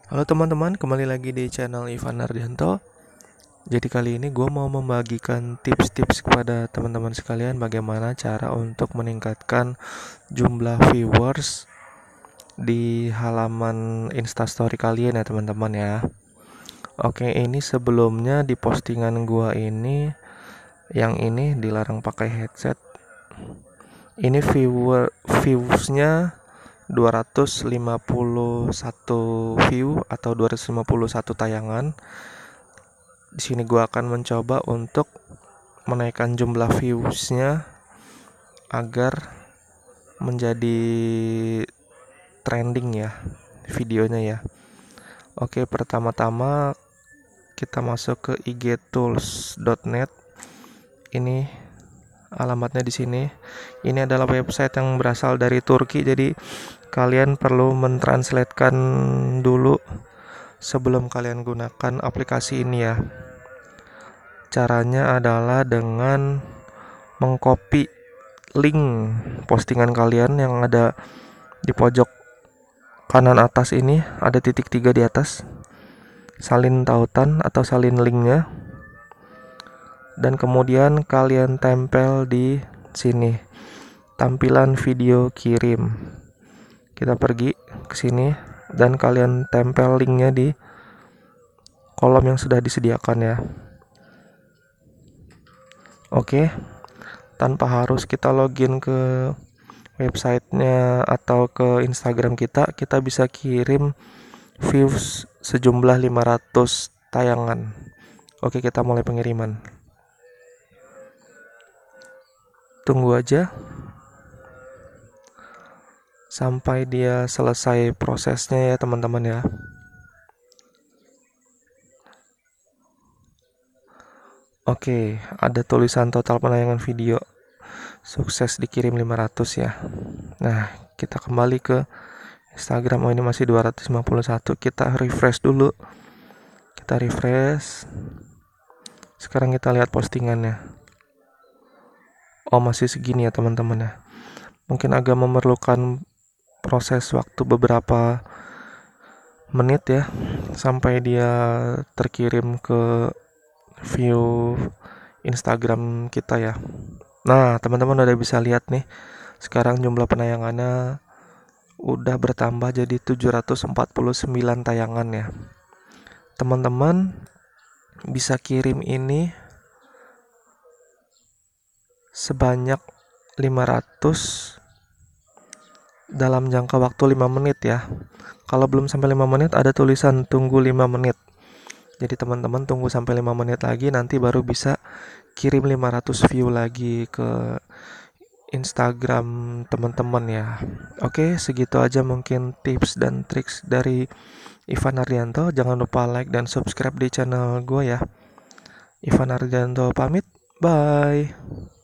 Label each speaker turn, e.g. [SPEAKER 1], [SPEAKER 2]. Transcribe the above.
[SPEAKER 1] Halo teman-teman, kembali lagi di channel Ivan Ardianto. Jadi kali ini gue mau membagikan tips-tips kepada teman-teman sekalian bagaimana cara untuk meningkatkan jumlah viewers di halaman Instastory kalian ya teman-teman ya. Oke, ini sebelumnya di postingan gue ini, yang ini dilarang pakai headset. Ini viewsnya 251 view atau 251 tayangan. Di sini gue akan mencoba untuk menaikkan jumlah viewsnya agar menjadi trending ya videonya ya. Oke, pertama-tama kita masuk ke igtools.net. Ini alamatnya di sini. Ini adalah website yang berasal dari Turki, jadi kalian perlu mentranslatekan dulu sebelum kalian gunakan aplikasi ini ya. Caranya adalah dengan mengcopy link postingan kalian yang ada di pojok kanan atas ini, ada titik 3 di atas, salin tautan atau salin linknya, dan kemudian kalian tempel di sini tampilan video kirim. Kita pergi ke sini dan kalian tempel linknya di kolom yang sudah disediakan ya. Oke, tanpa harus kita login ke websitenya atau ke Instagram kita bisa kirim views sejumlah 500 tayangan. Oke, kita mulai pengiriman. Tunggu aja sampai dia selesai prosesnya ya teman-teman ya. Oke, ada tulisan total penayangan video sukses dikirim 500 ya. Nah, kita kembali ke Instagram. Oh, ini masih 251. Kita refresh dulu. Kita refresh. Sekarang kita lihat postingannya. Oh, masih segini ya teman-teman ya. Mungkin agak memerlukan proses waktu beberapa menit ya sampai dia terkirim ke view Instagram kita ya. Nah, teman-teman udah bisa lihat nih. Sekarang jumlah penayangannya udah bertambah jadi 749 tayangan ya. Teman-teman bisa kirim ini sebanyak 500 dalam jangka waktu 5 menit ya. Kalau belum sampai 5 menit ada tulisan tunggu 5 menit. Jadi teman-teman tunggu sampai 5 menit lagi, nanti baru bisa kirim 500 view lagi ke Instagram teman-teman ya. Oke, segitu aja mungkin tips dan triks dari Ivan Ardianto. Jangan lupa like dan subscribe di channel gue ya. Ivan Ardianto pamit, bye.